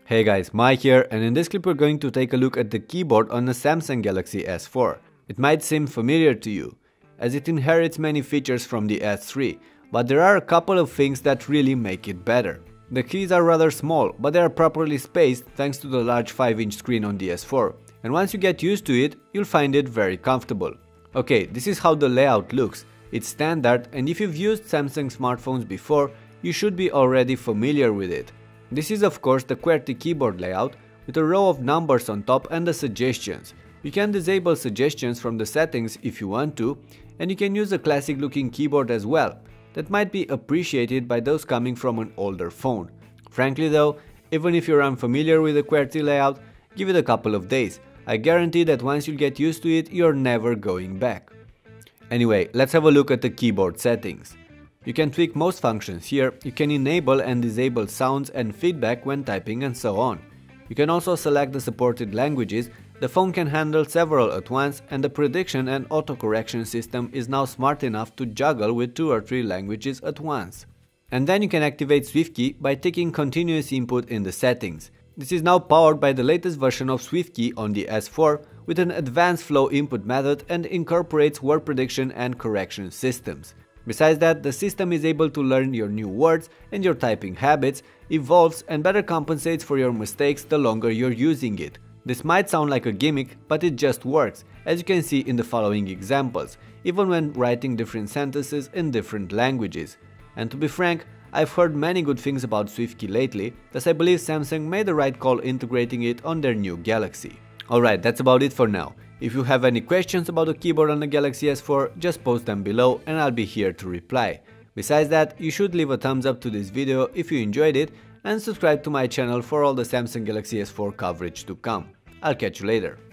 Hey guys, Mike here, and in this clip we're going to take a look at the keyboard on the Samsung Galaxy S4. It might seem familiar to you, as it inherits many features from the S3, but there are a couple of things that really make it better. The keys are rather small, but they are properly spaced thanks to the large 5-inch screen on the S4, and once you get used to it, you'll find it very comfortable. Okay, this is how the layout looks. It's standard, and if you've used Samsung smartphones before, you should be already familiar with it. This is of course the QWERTY keyboard layout with a row of numbers on top and the suggestions. You can disable suggestions from the settings if you want to, and you can use a classic looking keyboard as well. That might be appreciated by those coming from an older phone. Frankly though, even if you're unfamiliar with the QWERTY layout, give it a couple of days. I guarantee that once you get used to it, you're never going back. Anyway, let's have a look at the keyboard settings. You can tweak most functions here, you can enable and disable sounds and feedback when typing and so on. You can also select the supported languages, the phone can handle several at once, and the prediction and autocorrection system is now smart enough to juggle with 2 or 3 languages at once. And then you can activate SwiftKey by taking continuous input in the settings. This is now powered by the latest version of SwiftKey on the S4 with an advanced flow input method and incorporates word prediction and correction systems. Besides that, the system is able to learn your new words and your typing habits, evolves and better compensates for your mistakes the longer you're using it. This might sound like a gimmick, but it just works, as you can see in the following examples, even when writing different sentences in different languages. And to be frank, I've heard many good things about SwiftKey lately, thus I believe Samsung made the right call integrating it on their new Galaxy. Alright, that's about it for now. If you have any questions about the keyboard on the Galaxy S4, just post them below and I'll be here to reply. Besides that, you should leave a thumbs up to this video if you enjoyed it and subscribe to my channel for all the Samsung Galaxy S4 coverage to come. I'll catch you later.